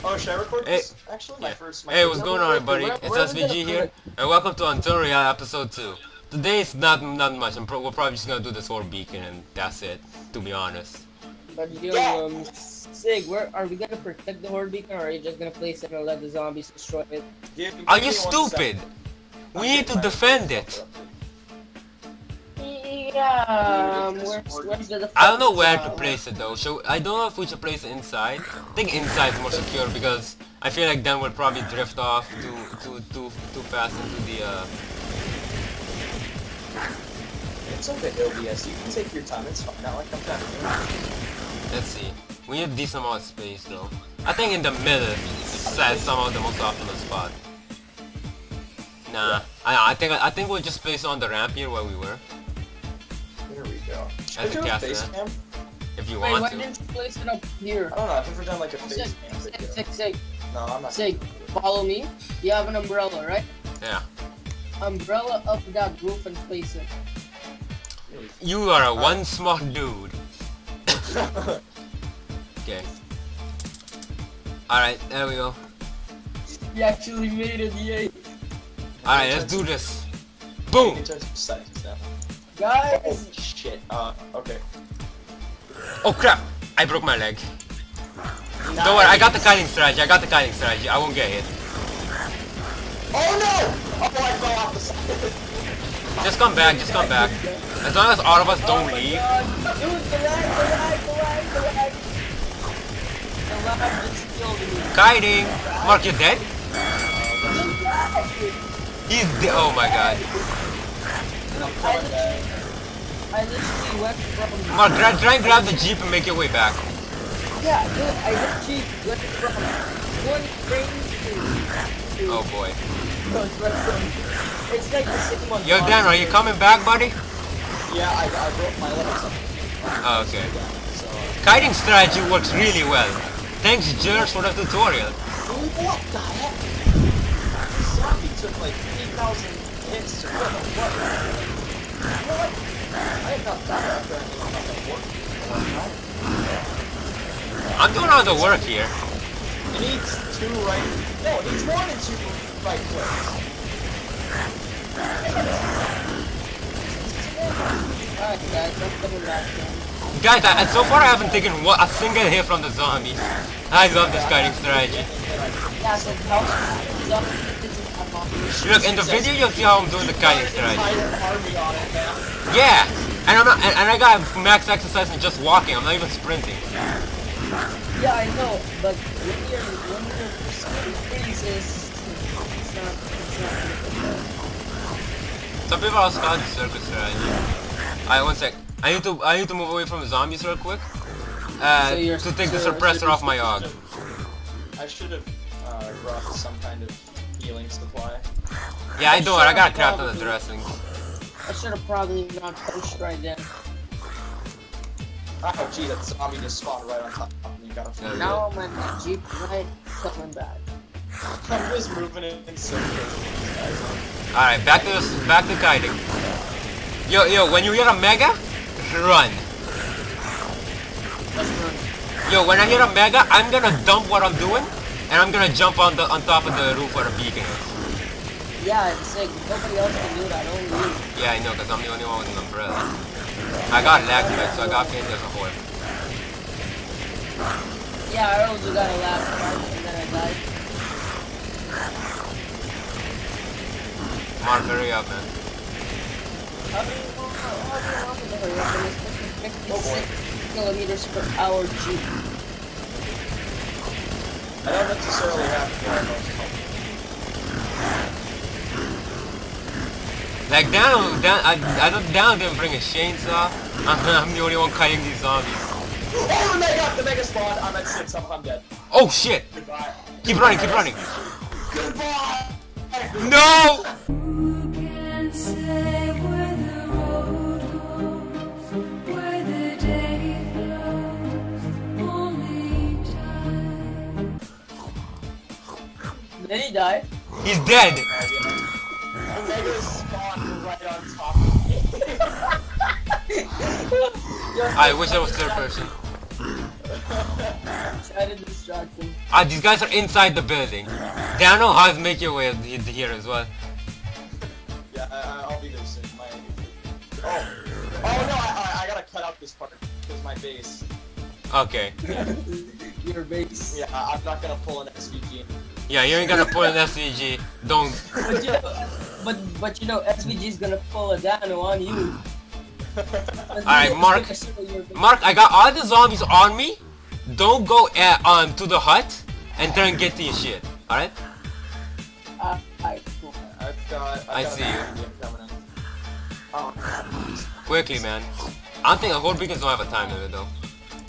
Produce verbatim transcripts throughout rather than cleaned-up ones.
Oh, should I record Hey. this? Actually, my Yeah. first. My Hey, first what's no, going wait, on, wait, everybody? where- It's where are S we V gonna G put here, it? and welcome to Antoria episode two. Today is not not much. I'm pro we're probably just gonna do this Horde Beacon, and that's it. To be honest. But yo, Yeah. um, Sig, where are we gonna protect the Horde Beacon, or are you just gonna place it and let the zombies destroy it? Give- Are give you me one stupid? second. We I'm need getting to my- defend it. Yeah, um, where's, where's the defense? I don't know where to uh, place it though. So I don't know if we should place it inside. I think inside is more secure because I feel like then we'll probably drift off too too too too fast into the. Uh... It's okay, O B S. You can take your time. It's fine. Not like I'm trying to do it. Let's see. We need a decent amount of space though. I think in the middle is somehow the most optimal spot. Nah, I I think I think we'll just place it on the ramp here where we were. There we go. Should As I a do a cast face that. cam? If you Wait, want why to. didn't you place it up here? I don't know. I've never done like a face Sig, cam Sig, video. Sig, Sig, No, I'm not. Sig, follow me. You have an umbrella, right? Yeah. Umbrella up that roof and place it. You are a one smart dude. Okay. Alright, there we go. You actually made it, yay! Alright, let's do this. Boom! In terms of settings now. Guys! Oh shit. Uh, okay. Oh crap! I broke my leg. Don't worry, I got the kiting strategy. I got the kiting strategy. I won't get hit. Oh no! Oh, I fell off the side. Just come back, just come back. As long as all of us don't leave. Dude, the lag, the lag, the lag, the lag. The lag just killed me. Kiting! Mark, you're dead? He's dead. Oh my god. I literally, I literally went from... Mark, gra try and grab the jeep and make your way back. Yeah, dude, I literally went from one frame to... to Oh boy. It's like the same one. Yo, Dan, are you coming back, buddy? Yeah, I, I broke my legs up. Oh, okay. So. Kiting strategy works really well. Thanks, Jers, for the tutorial. What the heck? Zombie took like three thousand hits to kill him. What? What? I am not that apparently I'm not that working. I'm doing all the work here. It needs two right. No, it needs more than two right clicks. Alright guys, let's double back then. Guys, I, so far I haven't taken one, a single hit from the zombies. I love this kiting strategy. Yeah, so how Look, in the video you'll see how I'm doing the kiting strategy. Army on it, man. Yeah! And I'm not, and, and I got max exercise in just walking, I'm not even sprinting. Yeah, I know, but when you're when you're pursuing freezes, it's not it's not Some people also call it the circus strategy. Alright, one sec. I need to I need to move away from the zombies real quick. Uh, So you're- to take the so- suppressor off my Og. I should have uh, brought some kind of healing supply. Yeah, I don't. I got a crap ton of dressings. I should have probably not pushed right then. Oh gee, that zombie just spawned right on top of me. Gotta Yeah. Now I'm on the jeep right coming back. I'm just moving it in circles. Alright, back to this, back to kiting. Yo, yo, when you hear a mega, run. Just run. Yo, when I hear a mega, I'm gonna dump what I'm doing, and I'm gonna jump on the on top of the roof where the beacon is. Yeah, it's sick. Nobody else can do that, only you. Yeah, I know, cause I'm the only one with an umbrella. I got lag back, so I got pinned as a whole. Yeah, I also got a last part and then I died. Mark, hurry up, man. How do you want how do you want me to hurry up? It's fifty-six kilometers per hour jeep. I don't necessarily have to get most Like down, down, I, I don't down didn't bring a chainsaw. I'm, I'm the only one kiting these zombies. Oh, the mega! The mega spawned! I'm at six, I'm, I'm dead. Oh shit! Goodbye. Keep running, keep running. Goodbye! No! Who can say where the road goes, where the day flows, only time. Then he died. He's dead. The mega spawned right on top of me. I wish I was third person. Try to distract him. Ah, these guys are inside the building. Dano, how's make your way here as well? Yeah, I, I'll be there soon. My... Oh. Oh no, I, I, I gotta cut out this part because my base. Okay. Your base. Yeah, I, I'm not gonna pull an S V G. Yeah, you ain't gonna pull an S V G. Don't. But you, but but you know S V G's gonna pull a Dano on you. Alright, Mark. Mark, I got all the zombies on me. Don't go at, um to the hut and try and get to your shit. Alright? Uh, alright, cool. I've got. I've I got see a you. medium coming in. Oh. Quickly, man. I don't think the whole beacons don't have a time limit though.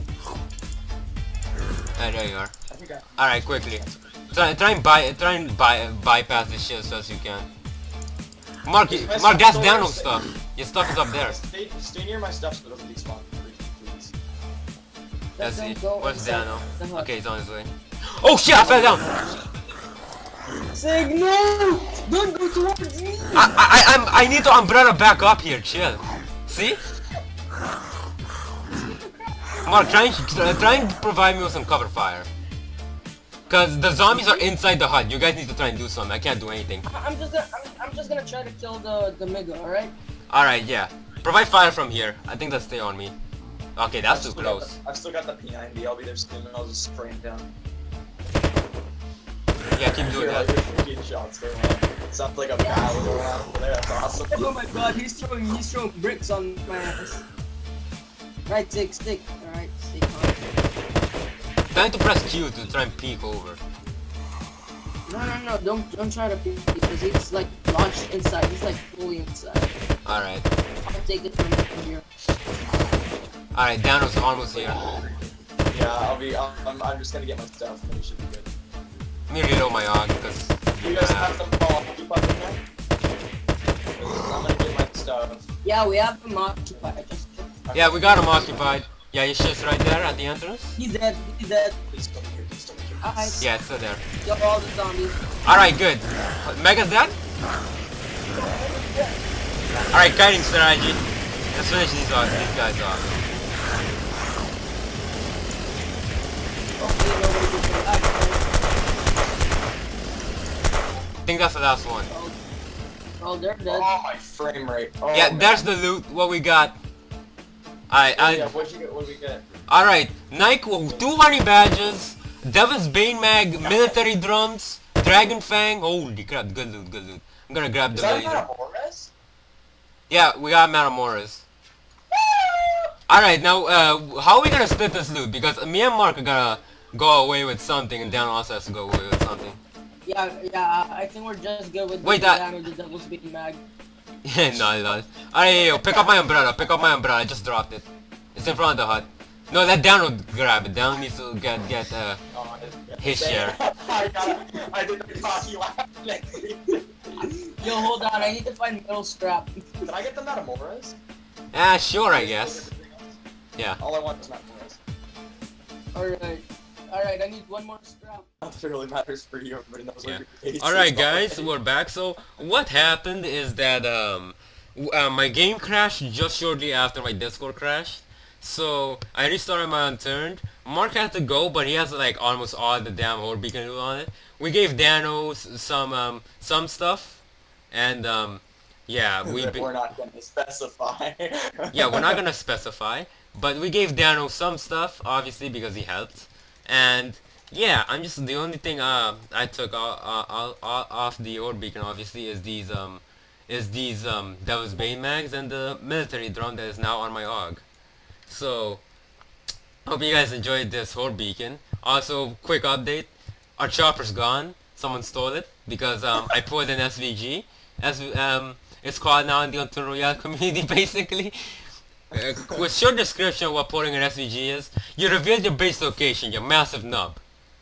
Ah, there you are. I think I. Alright, quickly. Try, try and buy, try and buy, bypass this shit as fast as you can. Mark, you, My Mark, stuff's that's over Dano there. stuff. Your stuff is up there. Stay, stay near my stuff so it doesn't despawn, please. Let's see. Don't go Where's inside Dano? the hut. Okay, he's on his way. Oh shit! I fell down. Sig, no! Don't go towards me! I, I, I'm, I need to umbrella back up here. Chill. See? Mark, try and, try and provide me with some cover fire. Cause the zombies are inside the hut. You guys need to try and do something. I can't do anything. I- I'm just gonna I'm, I'm just gonna try to kill the the Mega, alright? Alright, yeah. Provide fire from here. I think they'll stay on me. Okay, that's I've too still got close. the- I've still got the P ninety. I'll be there soon and I'll just spray him down. Yeah, keep doing Hear, like, that. fifteen shots going on. Sounds like a battle going on over there. That's awesome. Oh my god, he's throwing he's throwing bricks on my ass. Right, stick, stick. Alright, stick on. Trying to press Q to try and peek over. No no no, don't don't try to peek because he's like launched inside. He's like fully inside. Alright. I'll take it from from here. Alright, Dano's almost here. Yeah, I'll be. I'm, I'm, I'm just gonna get my stuff and we should be good. Let me reload my AUG because You guys have some ball. Keep up in there. I'm gonna get my stuff. Yeah, we have him occupied. Just yeah, we got him occupied. Yeah, your shit's right there at the entrance. he's dead. He's dead. Please don't here. Please don't here. Alright, Yeah, it's still there. kill all the zombies. Alright, good. Mega's dead? Alright, kiting strategy. Let's finish these, off, these guys off. Hopefully nobody gets hurt. I think that's the last one. Oh, oh, they're dead. Oh my frame rate. Oh, Yeah, man. there's the loot, what we got. Alright, Oh, I, yeah, what'd you get? What did we get? alright. Nike, two honey badges, Devil's Bane Mag, military drums, Dragon Fang. Holy crap, good loot, good loot. I'm gonna grab Is the that laser. Matamoras? Yeah, we got Matamoras. Alright, now, uh, how are we gonna split this loot? Because me and Mark are gonna go away with something, and Dan also has to go away with something. Yeah, yeah, I think we're just good with Wait, the that- down with the Devil's Bane Mag. Yeah, no, no. Alright, yo, pick up my umbrella, pick up my umbrella, I just dropped it. It's in front of the hut. No, let Dan will grab it. Dan needs to get, get, uh, Oh, I didn't get his it. share. I got it. I didn't talk you out. Yo, hold on, I need to find metal scrap. Did I get the Matamoras? Ah, sure, I guess. Yeah. All I want is Matamoras. Alright. Alright, I need one more scrap. Nothing really matters for you. Everybody knows Yeah. what your case Alright is guys, already. we're back. So, what happened is that, um, w- uh, my game crashed just shortly after my Discord crashed. So, I restarted my unturned. Mark had to go, but he has like almost all the damn horde beacon loot on it. We gave Dano s- some, um, some stuff. And, um, yeah, we... That be- we're not gonna specify. yeah, we're not gonna specify, but we gave Dano some stuff, obviously, because he helped. And yeah, I'm just the only thing uh, I took off, uh, off the Horde Beacon, obviously, is these um, is these um, Devil's Bane mags and the military drum that is now on my AUG. So, hope you guys enjoyed this Horde Beacon. Also, quick update: our chopper's gone. Someone stole it because um, I pulled an S V G. As um, it's called now in the Until Royale community, basically. Uh, with short description of what pulling an S V G is, you reveal your base location, your massive nub,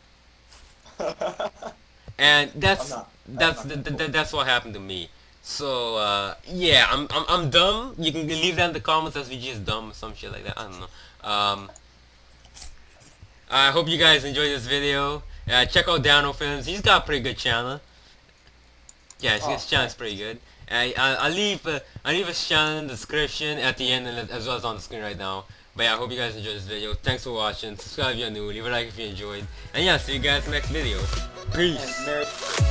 and that's I'm not- that's I'm the, not the, gonna the- that's what happened to me. So uh, yeah, I'm, I'm I'm dumb. You can leave that in the comments. S V G is dumb or some shit like that. I don't know. Um, I hope you guys enjoyed this video. Uh, check out Dano Films. He's got a pretty good channel. Yeah, his, Oh, his channel's pretty good. I, I, I'll leave uh, I'll leave his channel in the description at the end and as well as on the screen right now. But yeah, I hope you guys enjoyed this video. Thanks for watching. Subscribe if you're new. Leave a like if you enjoyed. And yeah, see you guys next video. Peace. And Merry